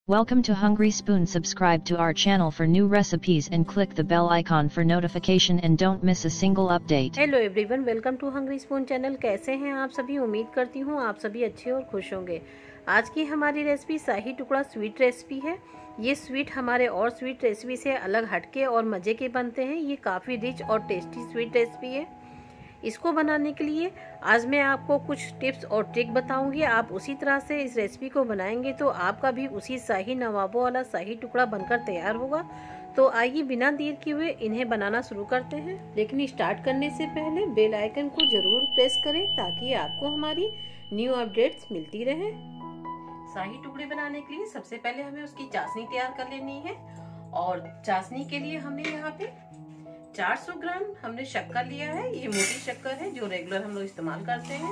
Welcome to Hungry Spoon. Subscribe to our channel for new recipes and click the bell icon for notification and don't miss a single update. Hello everyone, welcome to hungry spoon channel. कैसे हैं आप सभी? उम्मीद करती हूँ आप सभी अच्छे और खुश होंगे। आज की हमारी रेसिपी शाही टुकड़ा स्वीट रेसिपी है। ये स्वीट हमारे और स्वीट रेसिपी से अलग हटके और मज़े के बनते हैं। ये काफ़ी रिच और टेस्टी स्वीट रेसिपी है। इसको बनाने के लिए आज मैं आपको कुछ टिप्स और ट्रिक बताऊंगी। आप उसी तरह से इस रेसिपी को बनाएंगे तो आपका भी उसी शाही नवाबों वाला शाही टुकड़ा बनकर तैयार होगा। तो आइए बिना देर किए हुए इन्हें बनाना शुरू करते हैं। लेकिन स्टार्ट करने से पहले बेल आइकन को जरूर प्रेस करें ताकि आपको हमारी न्यू अपडेट्स मिलती रहे। शाही टुकड़े बनाने के लिए सबसे पहले हमें उसकी चाशनी तैयार कर लेनी है। और चाशनी के लिए हमने यहाँ पे 400 ग्राम हमने शक्कर लिया है। ये मोटी शक्कर है जो रेगुलर हम लोग इस्तेमाल करते हैं।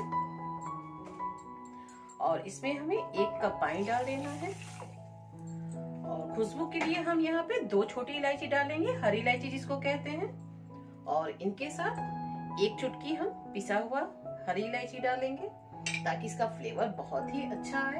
और इसमें हमें 1 कप पानी डाल देना है। और खुशबू के लिए हम यहाँ पे 2 छोटी इलायची डालेंगे, हरी इलायची जिसको कहते हैं। और इनके साथ 1 चुटकी हम पिसा हुआ हरी इलायची डालेंगे ताकि इसका फ्लेवर बहुत ही अच्छा आए।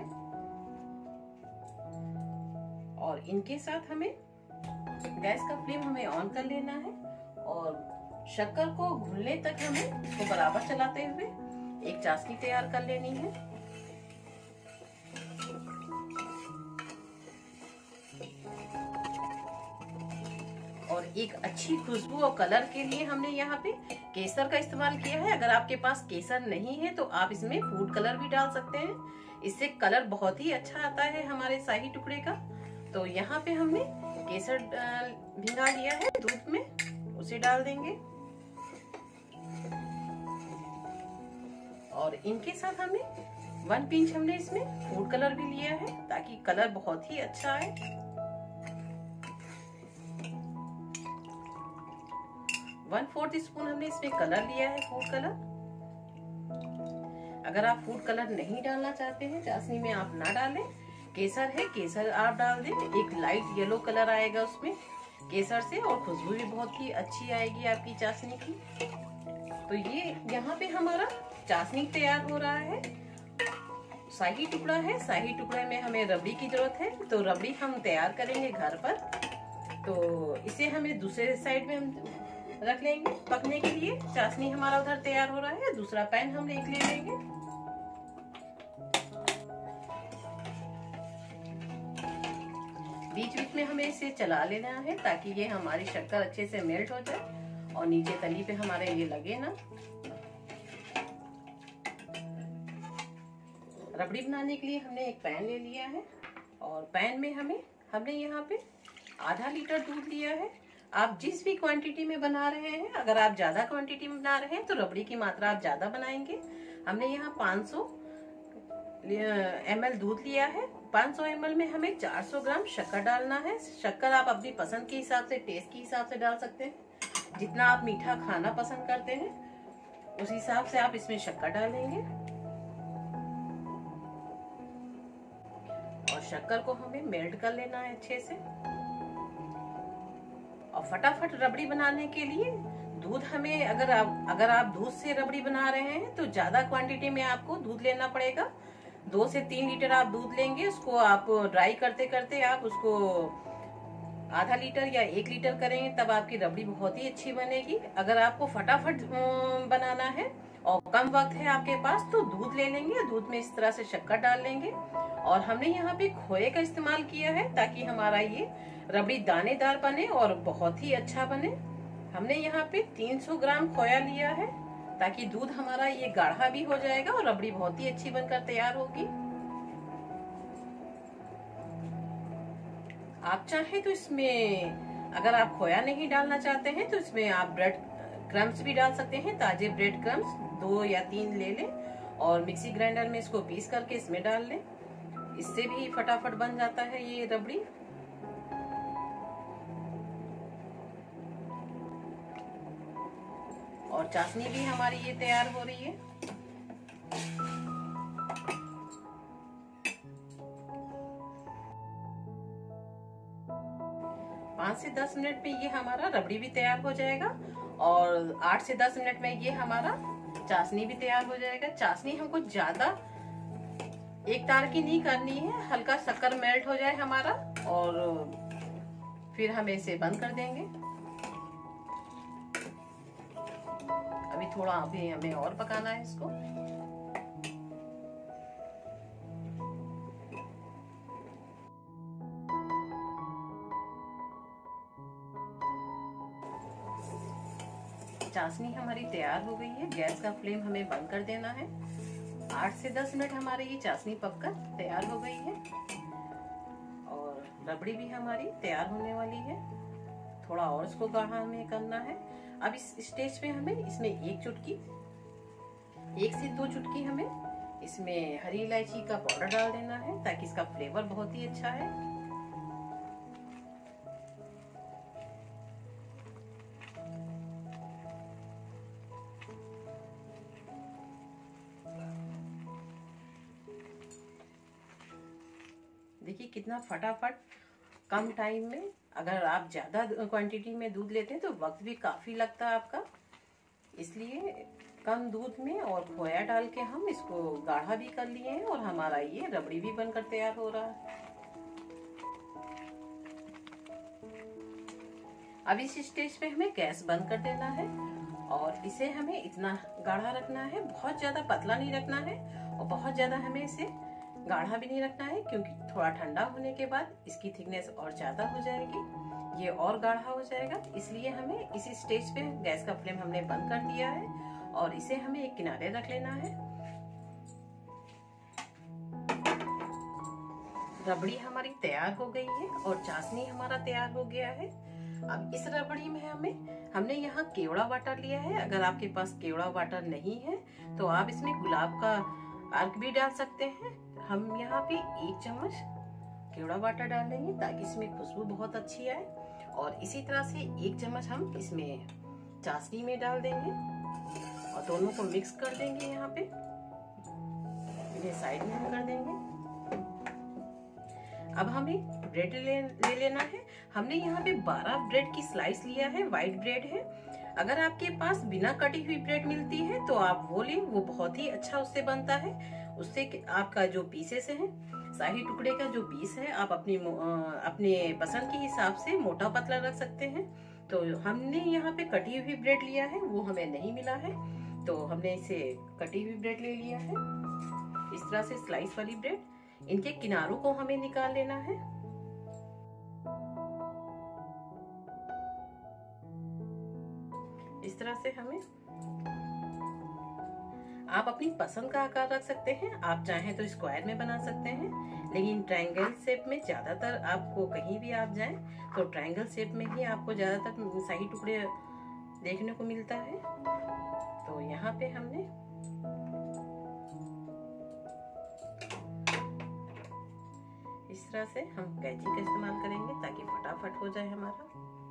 और इनके साथ हमें गैस का फ्लेम हमें ऑन कर लेना है और शक्कर को घुलने तक हमें इसको बराबर चलाते हुए एक चाशनी तैयार कर लेनी है। और एक अच्छी खुशबू और कलर के लिए हमने यहाँ पे केसर का इस्तेमाल किया है। अगर आपके पास केसर नहीं है तो आप इसमें फूड कलर भी डाल सकते हैं। इससे कलर बहुत ही अच्छा आता है हमारे शाही टुकड़े का। तो यहाँ पे हमने केसर भिंगा लिया है दूध में, उसे डाल देंगे। और इनके साथ हमें 1 पिंच हमने इसमें फूड कलर भी लिया है ताकि कलर बहुत ही अच्छा आए। वन 1/4 स्पून हमने इसमें कलर लिया है, फूड कलर। अगर आप फूड कलर नहीं डालना चाहते हैं चाशनी में, आप ना डालें। केसर है, केसर आप डाल दें। एक लाइट येलो कलर आएगा उसमें केसर से और खुशबू भी बहुत ही अच्छी आएगी आपकी चाशनी की। तो ये यहाँ पे हमारा चाशनी तैयार हो रहा है। शाही टुकड़ा है, शाही टुकड़े में हमें रबड़ी की जरूरत है। तो रबड़ी हम तैयार करेंगे घर पर। तो इसे हमें दूसरे साइड में हम रख लेंगे पकने के लिए। चाशनी हमारा उधर तैयार हो रहा है। दूसरा पैन हम एक ले लेंगे। बीच बीच में हमें इसे चला लेना है ताकि ये हमारी शक्कर अच्छे से मेल्ट हो जाए और नीचे तली पे हमारे ये लगे ना। रबड़ी बनाने के लिए हमने एक पैन ले लिया है और पैन में हमने यहाँ पे आधा लीटर दूध लिया है। आप जिस भी क्वांटिटी में बना रहे हैं, अगर आप ज्यादा क्वांटिटी में बना रहे हैं तो रबड़ी की मात्रा आप ज्यादा बनाएंगे। हमने यहाँ 500 ml दूध लिया है। 500 ml में हमें 400 ग्राम शक्कर डालना है। शक्कर आप अपनी पसंद के हिसाब से, टेस्ट के हिसाब से डाल सकते हैं। जितना आप मीठा खाना पसंद करते हैं उस हिसाब से आप इसमें शक्कर डालेंगे। और शक्कर को हमें मेल्ट कर लेना है अच्छे से। और फटाफट रबड़ी बनाने के लिए दूध हमें, अगर आप दूध से रबड़ी बना रहे हैं तो ज्यादा क्वांटिटी में आपको दूध लेना पड़ेगा। 2 से 3 लीटर आप दूध लेंगे। उसको आप ड्राई करते करते आप उसको आधा लीटर या 1 लीटर करेंगे तब आपकी रबड़ी बहुत ही अच्छी बनेगी। अगर आपको फटाफट बनाना है और कम वक्त है आपके पास तो दूध ले लेंगे। दूध में इस तरह से शक्कर डाल लेंगे। और हमने यहाँ पे खोए का इस्तेमाल किया है ताकि हमारा ये रबड़ी दानेदार बने और बहुत ही अच्छा बने। हमने यहाँ पे 300 ग्राम खोया लिया है ताकि दूध हमारा ये गाढ़ा भी हो जाएगा और रबड़ी बहुत ही अच्छी बनकर तैयार होगी। आप चाहें तो इसमें, अगर आप खोया नहीं डालना चाहते हैं तो इसमें आप ब्रेड क्रम्स भी डाल सकते हैं। ताजे ब्रेड क्रम्स 2 या 3 ले लें और मिक्सी ग्राइंडर में इसको पीस करके इसमें डाल लें। इससे भी फटाफट बन जाता है ये रबड़ी। और चाशनी भी हमारी ये तैयार हो रही है। पाँच से 10 मिनट में ये हमारा रबड़ी भी तैयार हो जाएगा और 8 से 10 मिनट में ये हमारा चाशनी भी तैयार हो जाएगा। चाशनी हमको ज्यादा एक तार की नहीं करनी है, हल्का शक्कर मेल्ट हो जाए हमारा और फिर हम इसे बंद कर देंगे। अभी हमें और पकाना है इसको। चाशनी हमारी तैयार हो गई है। गैस का फ्लेम हमें बंद कर देना है। 8 से 10 मिनट हमारी ये चाशनी पककर तैयार हो गई है और रबड़ी भी हमारी तैयार होने वाली है। थोड़ा और इसको गाढ़ा हमें करना है। अब इस स्टेज पे हमें इसमें 1 से 2 चुटकी हमें इसमें हरी इलायची का पाउडर डाल देना है ताकि इसका फ्लेवर बहुत ही अच्छा है। देखिए कितना फटाफट कम टाइम में, अगर आप ज्यादा क्वांटिटी में दूध लेते हैं तो वक्त भी काफी लगता है आपका, इसलिए कम दूध में और खोया डाल के हम इसको गाढ़ा भी कर लिए हैं और हमारा ये रबड़ी भी बनकर तैयार हो रहा है। अब इस स्टेज पे हमें गैस बंद कर देना है और इसे हमें इतना गाढ़ा रखना है, बहुत ज्यादा पतला नहीं रखना है और बहुत ज्यादा हमें इसे गाढ़ा भी नहीं रखना है, क्योंकि थोड़ा ठंडा होने के बाद इसकी थिकनेस और ज्यादा हो जाएगी, ये और गाढ़ा हो जाएगा। इसलिए हमें इसी स्टेज पे गैस का फ्लेम हमने बंद कर दिया है और इसे हमें एक किनारे रख लेना है। रबड़ी हमारी तैयार हो गई है और चाशनी हमारा तैयार हो गया है। अब इस रबड़ी में हमने यहाँ केवड़ा वाटर लिया है। अगर आपके पास केवड़ा वाटर नहीं है तो आप इसमें गुलाब का अर्क भी डाल सकते हैं। हम यहाँ पे 1 चम्मच केवड़ा वाटर डाल लेंगे ताकि इसमें खुशबू बहुत अच्छी आए और इसी तरह से 1 चम्मच हम इसमें चाशनी में डाल देंगे और दोनों को मिक्स कर देंगे। यहाँ पे इन्हें साइड में हम कर देंगे। अब हमें ब्रेड ले लेना है। हमने यहाँ पे 12 ब्रेड की स्लाइस लिया है, व्हाइट ब्रेड है। अगर आपके पास बिना कटी हुई ब्रेड मिलती है तो आप वो लें, वो बहुत ही अच्छा उससे बनता है। उससे आपका जो पीसेस है, शाही टुकड़े का जो पीस है, आप अपने पसंद के हिसाब से मोटा पतला रख सकते हैं। तो हमने यहाँ पे कटी हुई ब्रेड लिया है, वो हमें नहीं मिला है तो हमने इसे कटी हुई ब्रेड ले लिया है। इस तरह से स्लाइस वाली ब्रेड, इनके किनारों को हमें निकाल लेना है। इस तरह से हमें, आप अपनी पसंद का आकार रख सकते हैं। आप चाहें तो स्क्वायर में बना सकते हैं, लेकिन ट्रायंगल शेप में ज्यादातर आपको कहीं भी आप जाएं तो ट्रायंगल शेप में ही आपको ज्यादातर शाही टुकड़े देखने को मिलता है। तो यहाँ पे हमने इस तरह से हम कैंची का इस्तेमाल करेंगे ताकि फटाफट हो जाए हमारा।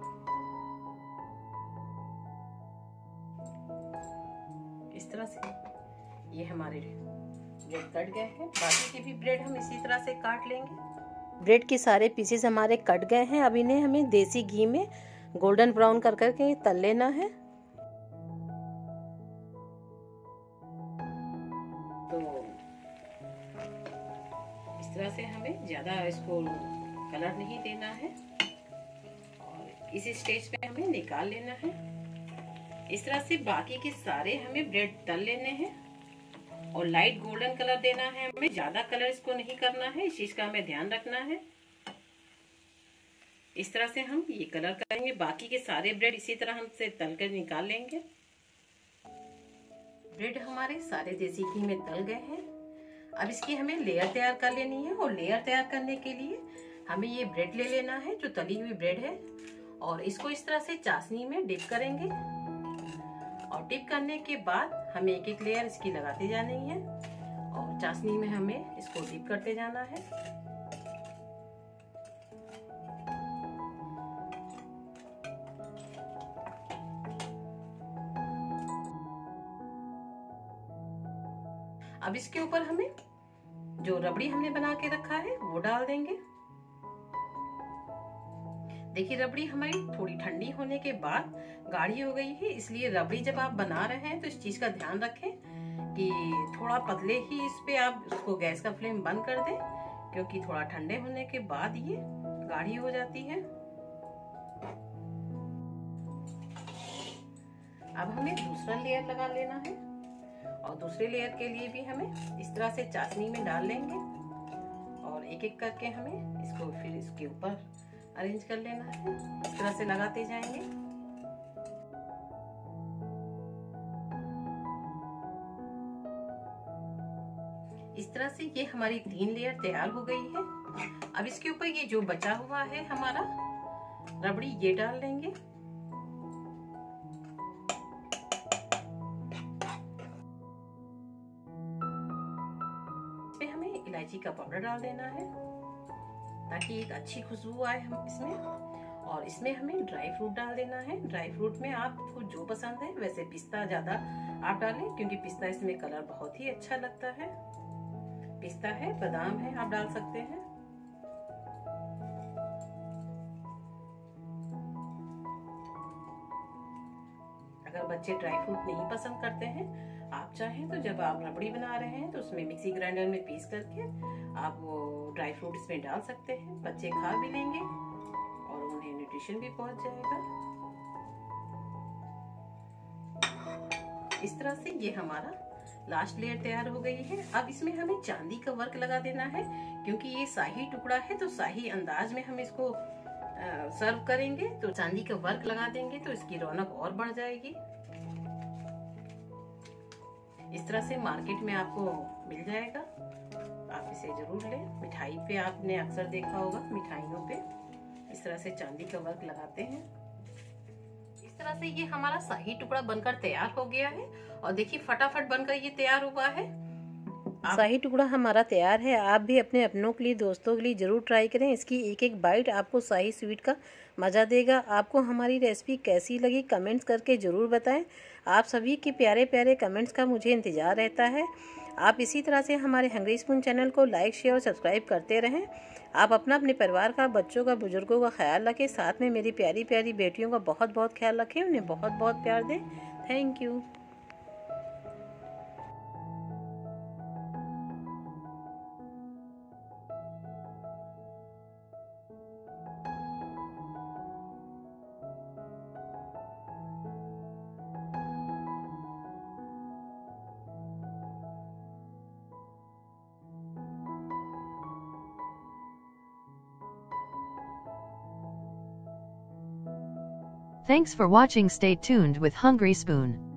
इस तरह से ये हमारे ब्रेड कट गए हैं। बाकी के भी ब्रेड हम इसी तरह से काट लेंगे। ब्रेड के सारे पीसेस हमारे कट गए हैं। अब इन्हें हमें देसी घी में गोल्डन ब्राउन कर करके तल लेना है। तो इस तरह से हमें ज्यादा इसको कलर नहीं देना है और इस स्टेज पे हमें निकाल लेना है। इस तरह से बाकी के सारे हमें ब्रेड तल लेने हैं और लाइट गोल्डन कलर देना है हमें, ज्यादा कलर इसको नहीं करना है, इस चीज का हमें ध्यान रखना है। इस तरह से हम ये कलर करेंगे। बाकी के सारे ब्रेड इसी तरह हम से तल कर निकाल लेंगे। ब्रेड हमारे सारे देसी घी में तल गए हैं। अब इसकी हमें लेयर तैयार कर लेनी है और लेयर तैयार करने के लिए हमें ये ब्रेड ले लेना है जो तली हुई ब्रेड है और इसको इस तरह से चाशनी में डिप करेंगे और डिप करने के बाद हमें एक एक लेयर इसकी लगाते जानी है और चाशनी में हमें इसको डिप करते जाना है। अब इसके ऊपर हमें जो रबड़ी हमने बना के रखा है वो डाल देंगे। देखिए रबड़ी हमारी थोड़ी ठंडी होने के बाद गाढ़ी हो गई है, इसलिए रबड़ी जब आप बना रहे हैं तो इस चीज का ध्यान रखें कि थोड़ा पतले ही इस पे आप उसको गैस का फ्लेम बंद कर दें, क्योंकि थोड़ा ठंडे होने के बाद ये गाढ़ी हो जाती है। अब हमें दूसरा लेयर लगा लेना है और दूसरे लेयर के लिए भी हमें इस तरह से चाशनी में डाल लेंगे और एक एक करके हमें इसको फिर इसके ऊपर अरेंज कर लेना है। इस तरह से लगाते जाएंगे। इस तरह से ये हमारी 3 लेयर तैयार हो गई है। अब इसके ऊपर ये जो बचा हुआ है हमारा रबड़ी, ये डाल लेंगे। इसमें हमें इलायची का पाउडर डाल देना है ताकि एक अच्छी खुशबू आए हम इसमें। और इसमें हमें ड्राई फ्रूट डाल देना है। ड्राई फ्रूट में आपको जो पसंद है, वैसे पिस्ता ज्यादा आप डालें क्योंकि पिस्ता इसमें कलर बहुत ही अच्छा लगता है। पिस्ता है, बादाम है, आप डाल सकते हैं। अगर बच्चे ड्राई फ्रूट नहीं पसंद करते हैं, आप चाहें तो जब आप रबड़ी बना रहे हैं तो उसमें मिक्सी ग्राइंडर में पीस करके आप वो ड्राई फ्रूट इसमें डाल सकते हैं। बच्चे खा भी लेंगे और उन्हें न्यूट्रिशन भी पहुंच जाएगा। इस तरह से ये हमारा लास्ट लेयर तैयार हो गई है। अब इसमें हमें चांदी का वर्क लगा देना है, क्योंकि ये शाही टुकड़ा है तो शाही अंदाज में हम इसको सर्व करेंगे। तो चांदी का वर्क लगा देंगे तो इसकी रौनक और बढ़ जाएगी। इस तरह से मार्केट में आपको मिल जाएगा, आप इसे जरूर लें। मिठाई पे आपने अक्सर देखा होगा, मिठाइयों पे इस तरह से चांदी का वर्क लगाते हैं। इस तरह से ये हमारा शाही टुकड़ा बनकर तैयार हो गया है और देखिए फटाफट बनकर ये तैयार हुआ है। शाही टुकड़ा हमारा तैयार है। आप भी अपनों के लिए, दोस्तों के लिए जरूर ट्राई करें। इसकी एक एक बाइट आपको शाही स्वीट का मज़ा देगा। आपको हमारी रेसिपी कैसी लगी कमेंट्स करके ज़रूर बताएं। आप सभी के प्यारे प्यारे कमेंट्स का मुझे इंतज़ार रहता है। आप इसी तरह से हमारे हंग्री स्पून चैनल को लाइक, शेयर और सब्सक्राइब करते रहें। आप अपने परिवार का, बच्चों का, बुजुर्गों का ख्याल रखें। साथ में मेरी प्यारी प्यारी बेटियों का बहुत बहुत ख्याल रखें। उन्हें बहुत बहुत प्यार दें। Thank you. Thanks for watching. Stay tuned with Hungry Spoon.